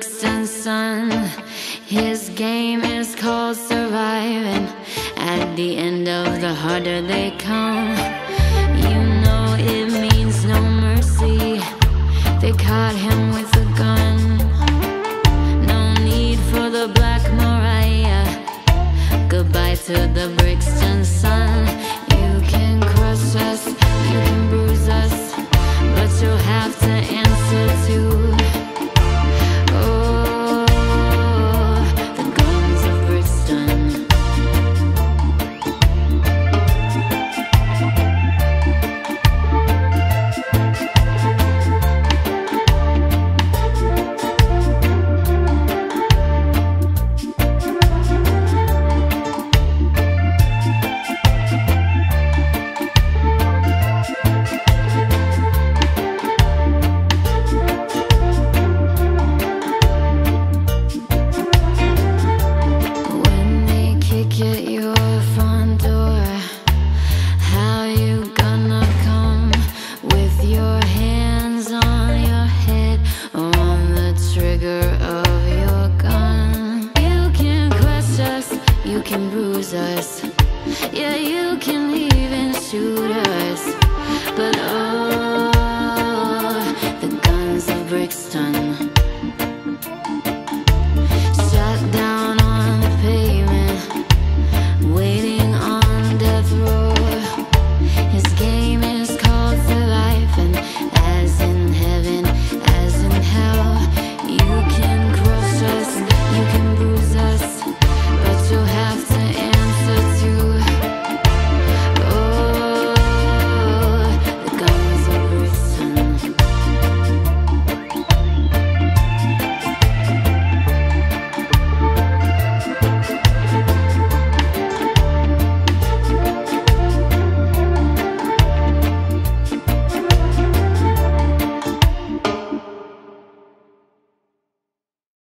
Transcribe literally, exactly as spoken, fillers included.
Brixton sun. His game is called surviving. At the end of the harder they come. You know it means no mercy. They caught him with a gun. No need for the Black Mariah. Goodbye to the Brixton sun. You can crush us, you can bruise us, but you'll have to answer to us. Yeah, you can even shoot us, but oh